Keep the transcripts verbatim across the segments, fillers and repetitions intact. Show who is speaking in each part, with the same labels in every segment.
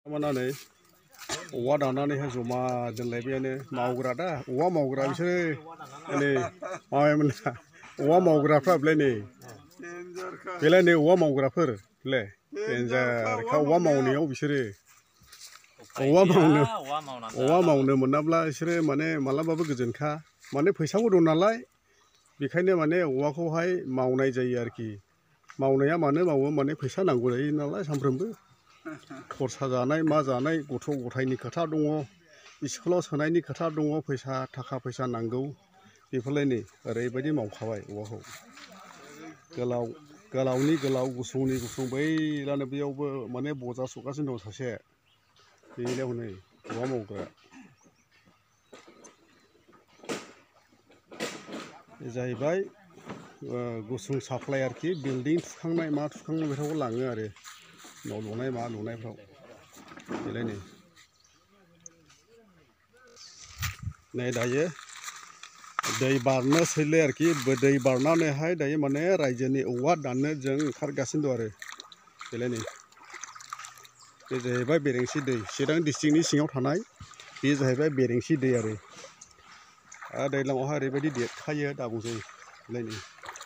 Speaker 1: मानानै औवा दाननानैहाय जमा दोनलायबायानो मावग्रा दा औवा मावग्रा बिसोरो नै माबायामोन ना औवा मावग्राफ्रा बेलाय नै बेलाय नै औवा मावग्राफोर बेलाय देन्जारखा औवा मावनायाव बिसोरो औवा मावनो औवा मावनो मोनाब्ला बिसोरो माने मालाबाबो गोजोनखा माने फैसाबो दं नालाय बेखायनो माने औवाखौहाय मावनाय जायो आरोखि मावनाया मानो मावो माने फैसा नांगौ जायो नालाय सानफ्रोमबो खरसा जानाय मा जानाय गथ' गथायनि खोथा दङ स्कुलाव सोनायनि खोथा दङ फैसा थाखा फैसा नांगौ बेफोरलाय नै ओरैबायदि मावखाबाय औवाखौ गोलाव गोलावनि गोलाव गुसुंनि गुसुं बैलानो बेयावबो माने बजा सुगासिनो दं सासे बेलाय हनै औवा मावग्रा जाहैबाय गुसुं साप्लाय आरोखि बिल्डिं थुखांनाय मा थुखांनाय बेफोरखौ लाङो आरो न' लुनाय मा लुनायफ्राव बेलाय नै नै दायो दै बारनोसैलाय आरोखि दै बारनानैहाय दायो माने रायजोनि औवा दाननो जों ओंखारगासिनो दं आरो बेलाय नै बे जाहैबाय बेरेंसि दै चिरां डिस्ट्रिक्टनि सिङाव थानाय बे जाहैबाय बेरेंसि दै आरो दैज्लाङावहाय ओरैबायदि देरखायो दाबुंसै बेलाय नै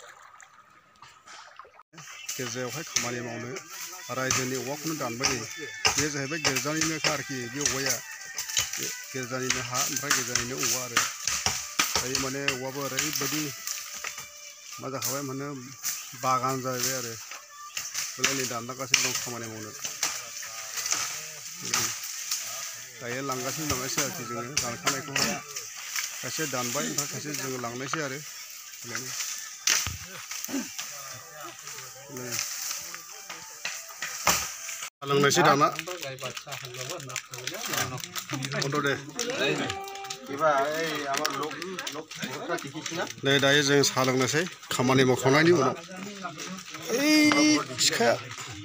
Speaker 1: गेजेरावहाय खामानि मावनो रायजोनि औवाखौनो दानबाय बे जाहैबाय गिर्जानिनोखा आरोखि बे औवाया गिर्जानिनो हा ओमफ्राय गिर्जानिनो औवा आरो दायो माने औवाबो ओरैबायदि मा जाखाबाय माने बागान जाहैबाय आरो बेलाय नै दानलांगासिनो दं खामानि मावनो दायो लांगासिनो दंनायसै आरोखि जोङो दानखानायखौहाय खायसे दानबाय ओमफ्राय खायसे जोङो लांनायसै आरो लोंनायसै दाना बन्द' दे नै दायो जों साहा लोंनोसै खामानि मावखांनायनि उनाव ओइ सिखाया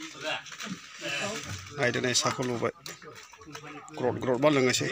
Speaker 1: नायदो नै साहाखौ लुबाय ग्रद ग्रद बा लोंनोसै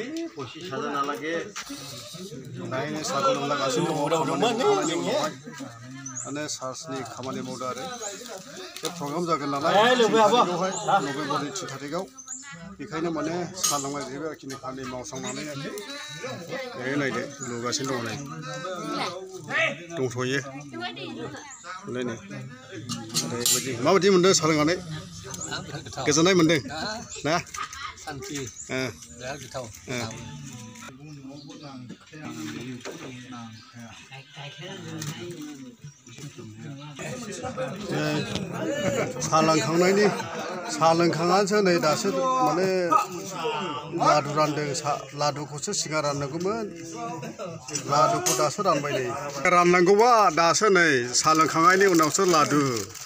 Speaker 1: नायनो साहाखौ लोंलागासिनो दङ माने चार्चनि खामानि मावदों आरो बे प्रग्राम जागोन नालाय बेवहाय नभेम्बरनि थिन थारिखआव बेखायनो माने साहा लोंबाय जाहैबाय आरोखि खामानि मावस्रांनानै आरोखि नायदो लुगासिनो दङ नै दंथ'यो नै नै ओरैबायदि माबायदि मोनदों साहा लोंनानै गोजोननाय मोनदों ना सान्थि बिराद गोथाव साहा लोंखांनायनि साहा लोंखांनानैसो नै दासो माने लादु रानदों लादुखौसो सिगां राननांगौमोन लादुखौ दासो रानबाय नै राननांगौबा दासो नै साहा लोंखांनायनि उनावसो लादु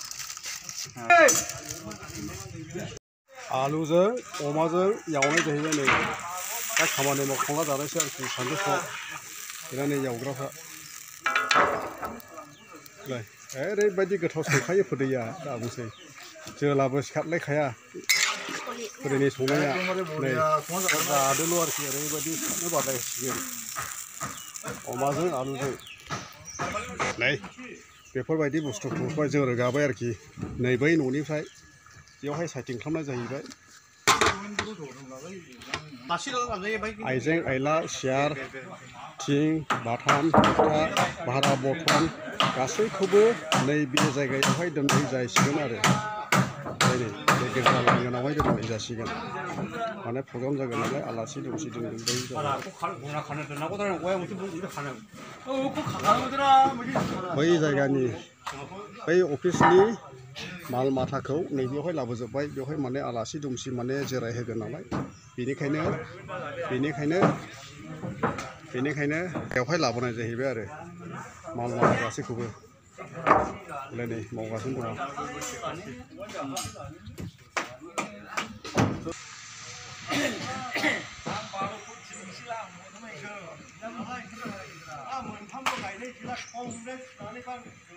Speaker 1: आलुजों अमाजों एवनाय जाहैबाय नै दा खामानि मावखांना जानायसै आरोखि सानजौफुआव बेना नै एवग्राफ्रा ओरैबायदि गोथाव संखायो फोदैया दाबुंसै जोलाबो सिखारलायखाया फोदैनि संनाया नै जादोल' आरोखि ओरैबायदि सिखारनो बादायसिगोन अमाजों आलुजों नै बेफोरबायदि बुस्थुखौहाय जों रोगाबाय आरोखि नै बै न'निफ्राय बेयावहाय साइटिं खालामनाय जाहैबाय आइजें आइला सियार थिं बाथाम थखथा भारा बर्थन गासैखौबो नैबे जायगायावहाय दोननाय जासिगोन आरो नै बे गेजेर लांगोनावहाय दोननाय जासिगोन माने प्रग्राम जागोन नालाय आलासि दुमसि दोनगोन बै जायगानि बै अफिसनि माल माथाखौ नैबेयावहाय लाबोजोब्बाय बेवहाय माने आलासि दुमसि माने जिरायहोगोन नालाय बेनिखायनो बेनिखायनो बेनिखायनो बेवहाय लाबोनाय जाहैबाय आरो माल माथा गासैखौबो नै मावगासिनो दङ